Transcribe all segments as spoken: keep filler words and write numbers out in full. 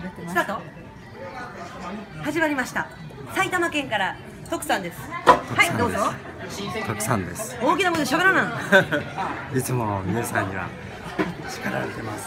スタート。始まりました。埼玉県から徳さんです。はい、どうぞ。 徳さんです。 大きな声で喋らない。 いつも皆さんには叱られてます。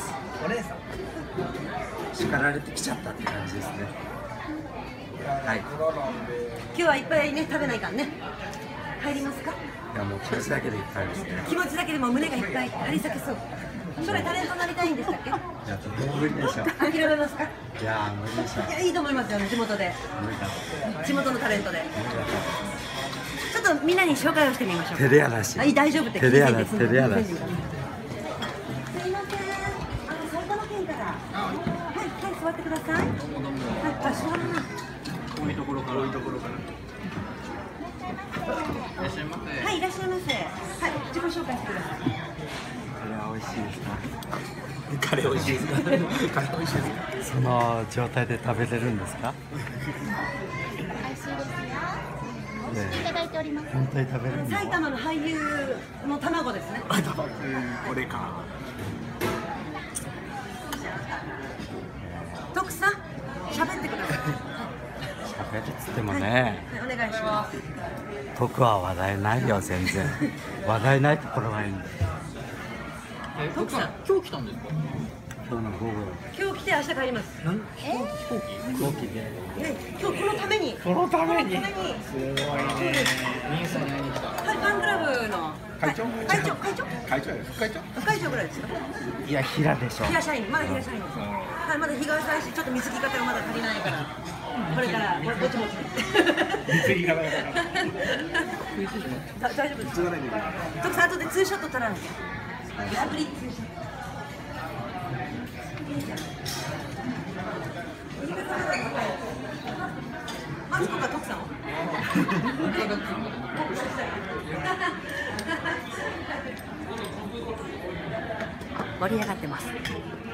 叱られてきちゃったって感じですね。はい。 今日はいっぱいね食べないからね。入りますか？ いやもう気持ちだけでいっぱいですね。 気持ちだけでも胸がいっぱい張り裂けそう。将来タレントになりたいんでしたっけ？ いやちょっと無理でしょ。 諦めますか？ いや無理でしょ。 いやいいと思いますよね、地元で。 無理だ。 地元のタレントで。 無理だ。 ちょっとみんなに紹介をしてみましょう。 照れ屋だし。 はい、大丈夫って聞いて照れ屋だ。 いいです。 照れ屋だし。 すいません。あの埼玉県から。はい、はい、座ってください。はい、あ、座らない。 遠いところから遠いところから。いらっしゃいませ。 はい、いらっしゃいませ。はい、自己紹介してください。 これは美味しいですか？ カレー美味しいですか？カレー美味しいですか？ その状態で食べれるんですか？ 美味しいですよ。美味しくいただいております。 本当に食べれるの？ 埼玉の俳優の卵ですね。 あ、多分これか。 徳さん、喋ってください。 喋るっつってもはい、 ね、 はい、お願いします。 僕は話題ないよ全然。話題ないところがいいんだ。 え、徳さん、今日来たんですか？ 今日の午後今日来て明日帰ります。 なん飛行機飛行機飛行機で。 ね、今日このために。 このために。 このために。 すごいね。ミンさんに会いに来た。 はい、ファンクラブの。 会長はい会長、会長。 会長や副会長副会長ぐらいですか。 いや平でしょ。 平社員、まだ平社員です。はい、まだ日が浅いし、ちょっと水着方がまだ足りないから。これからぼぼちぼち。 水着がないから。 だ大丈夫です。徳さん後でツーショット撮らなきゃ。アプリツーショット。マツコが徳さんを。盛り上がってます。